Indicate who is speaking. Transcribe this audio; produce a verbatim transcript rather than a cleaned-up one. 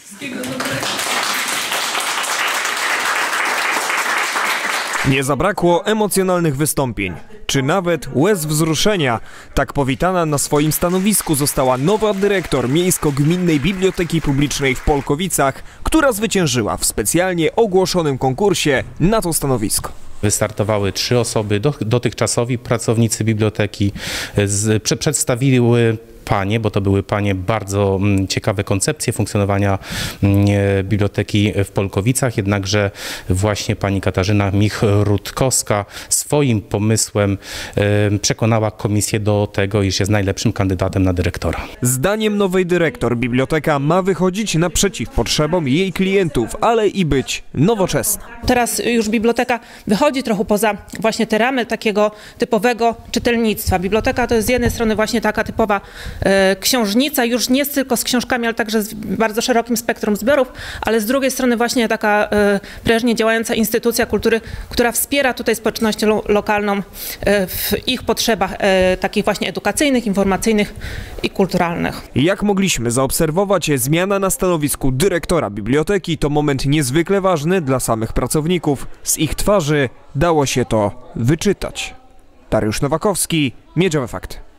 Speaker 1: Wszystkiego dobrego.
Speaker 2: Nie zabrakło emocjonalnych wystąpień, czy nawet łez wzruszenia. Tak powitana na swoim stanowisku została nowa dyrektor Miejsko-Gminnej Biblioteki Publicznej w Polkowicach, która zwyciężyła w specjalnie ogłoszonym konkursie na to stanowisko.
Speaker 3: Wystartowały trzy osoby, dotychczasowi pracownicy biblioteki, z, prze, przedstawiły panie, bo to były panie, bardzo ciekawe koncepcje funkcjonowania biblioteki w Polkowicach, jednakże właśnie pani Katarzyna Mich-Rutkowska swoim pomysłem przekonała komisję do tego, iż jest najlepszym kandydatem na dyrektora.
Speaker 2: Zdaniem nowej dyrektor biblioteka ma wychodzić naprzeciw potrzebom jej klientów, ale i być nowoczesna.
Speaker 4: Teraz już biblioteka wychodzi trochę poza właśnie te ramy takiego typowego czytelnictwa. Biblioteka to jest z jednej strony właśnie taka typowa książnica, już nie tylko z książkami, ale także z bardzo szerokim spektrum zbiorów, ale z drugiej strony właśnie taka prężnie działająca instytucja kultury, która wspiera tutaj społeczność lo lokalną w ich potrzebach takich właśnie edukacyjnych, informacyjnych i kulturalnych.
Speaker 2: Jak mogliśmy zaobserwować, zmiana na stanowisku dyrektora biblioteki to moment niezwykle ważny dla samych pracowników. Z ich twarzy dało się to wyczytać. Dariusz Nowakowski, Miedziowe Fakty.